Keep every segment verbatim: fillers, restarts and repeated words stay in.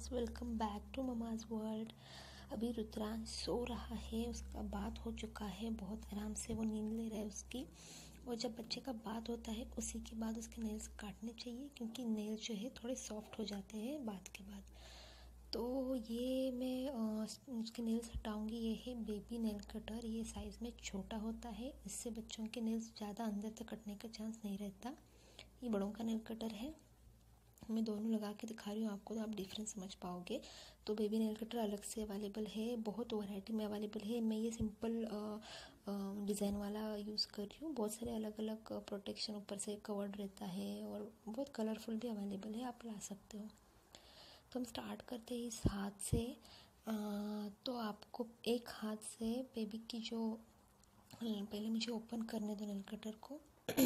Guys, welcome back to Mama's world. अभी रुद्रांश सो रहा है, उसका बात हो चुका है, बहुत आराम से वो नींद ले रहा है उसकी। और जब बच्चे का बात होता है उसी के बाद उसके नेल्स काटने चाहिए, क्योंकि नेल्स जो है थोड़े सॉफ्ट हो जाते हैं बात के बाद। तो ये मैं उसके नेल्स हटाऊंगी। ये है बेबी नेल कटर, ये साइज़ में छोटा होता है, इससे बच्चों के नेल्स ज़्यादा अंदर तक कटने का चांस नहीं रहता। ये बड़ों का नेल कटर है, मैं दोनों लगा के दिखा रही हूँ आपको, तो आप डिफरेंस समझ पाओगे। तो बेबी नेल कटर अलग से अवेलेबल है, बहुत वैरायटी में अवेलेबल है। मैं ये सिंपल डिज़ाइन वाला यूज़ कर रही हूँ। बहुत सारे अलग अलग प्रोटेक्शन ऊपर से कवर्ड रहता है और बहुत कलरफुल भी अवेलेबल है, आप ला सकते हो। तो हम स्टार्ट करते हैं इस हाथ से। आ, तो आपको एक हाथ से बेबी की जो, पहले मुझे ओपन करने दो नेल कटर को।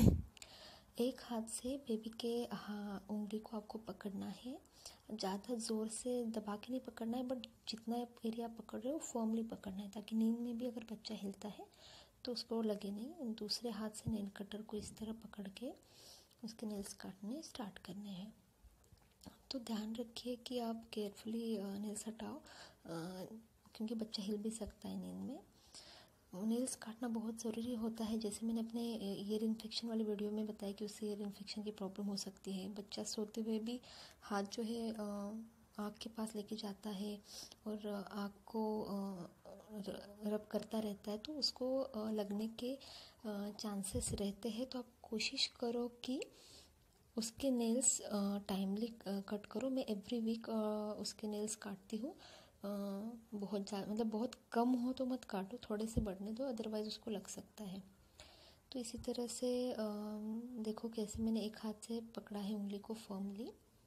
एक हाथ से बेबी के हाँ उंगली को आपको पकड़ना है। ज़्यादा ज़ोर से दबा के नहीं पकड़ना है, बट जितना एरिया पकड़ रहे हो फर्मली पकड़ना है, ताकि नींद में भी अगर बच्चा हिलता है तो उसको लगे नहीं। दूसरे हाथ से नेल कटर को इस तरह पकड़ के उसके नेल्स काटने स्टार्ट करने हैं। तो ध्यान रखिए कि आप केयरफुली नेल्स हटाओ, क्योंकि बच्चा हिल भी सकता है नींद में। नेल्स काटना बहुत ज़रूरी होता है। जैसे मैंने अपने ईयर इन्फेक्शन वाली वीडियो में बताया कि उससे ईयर इन्फेक्शन की प्रॉब्लम हो सकती है। बच्चा सोते हुए भी हाथ जो है आँख के पास लेके जाता है और आँख को रब करता रहता है, तो उसको लगने के चांसेस रहते हैं। तो आप कोशिश करो कि उसके नेल्स टाइमली कट करो। मैं एवरी वीक उसके नेल्स काटती हूँ। बहुत ज़्यादा मतलब बहुत कम हो तो मत काटो, थोड़े से बढ़ने दो, अदरवाइज़ उसको लग सकता है। तो इसी तरह से देखो कैसे मैंने एक हाथ से पकड़ा है उंगली को फर्मली,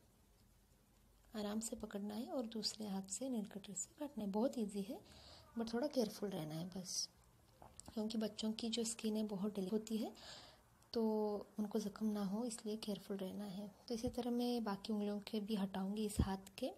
आराम से पकड़ना है, और दूसरे हाथ से नेल कटर से काटना है। बहुत इजी है, बट थोड़ा केयरफुल रहना है बस, क्योंकि बच्चों की जो स्किन है बहुत डेलिकेट होती है, तो उनको ज़ख्म ना हो, इसलिए केयरफुल रहना है। तो इसी तरह मैं बाकी उंगलियों के भी हटाऊँगी इस हाथ के।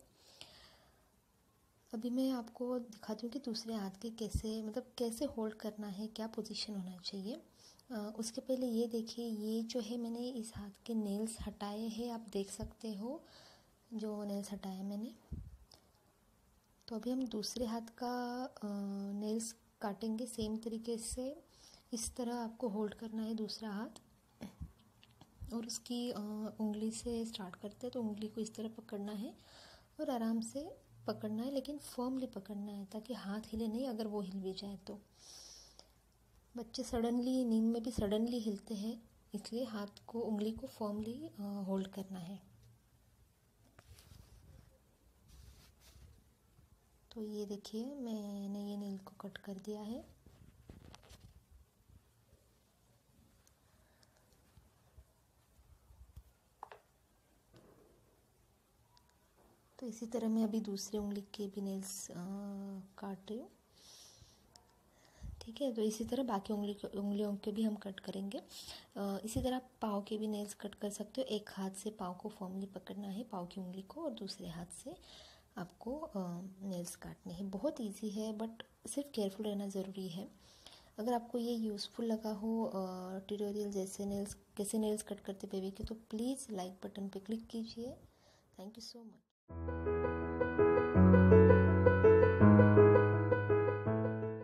अभी मैं आपको दिखाती हूँ कि दूसरे हाथ के कैसे मतलब कैसे होल्ड करना है, क्या पोजीशन होना चाहिए। आ, उसके पहले ये देखिए, ये जो है मैंने इस हाथ के नेल्स हटाए हैं, आप देख सकते हो जो नेल्स हटाए मैंने। तो अभी हम दूसरे हाथ का आ, नेल्स काटेंगे सेम तरीके से। इस तरह आपको होल्ड करना है दूसरा हाथ, और उसकी आ, उंगली से स्टार्ट करते हैं। तो उंगली को इस तरह पकड़ना है और आराम से पकड़ना है, लेकिन फर्मली पकड़ना है ताकि हाथ हिले नहीं। अगर वो हिल भी जाए तो बच्चे सडनली नींद में भी सडनली हिलते हैं, इसलिए हाथ को उंगली को फर्मली होल्ड करना है। तो ये देखिए मैंने ये नेल को कट कर दिया है। तो इसी तरह मैं अभी दूसरी उंगली के भी नेल्स काट रही हूँ, ठीक है। तो इसी तरह बाकी उंगली उंगलियों के भी हम कट करेंगे। आ, इसी तरह आप पाँव के भी नेल्स कट कर सकते हो। एक हाथ से पाँव को फर्मली पकड़ना है, पाँव की उंगली को, और दूसरे हाथ से आपको नेल्स काटने हैं। बहुत इजी है, बट सिर्फ केयरफुल रहना ज़रूरी है। अगर आपको ये यूज़फुल लगा हो ट्यूटोरियल, जैसे नेल्स कैसे नेल्स कट करते बेबी के, तो प्लीज़ लाइक बटन पे क्लिक कीजिए। Thank you so much.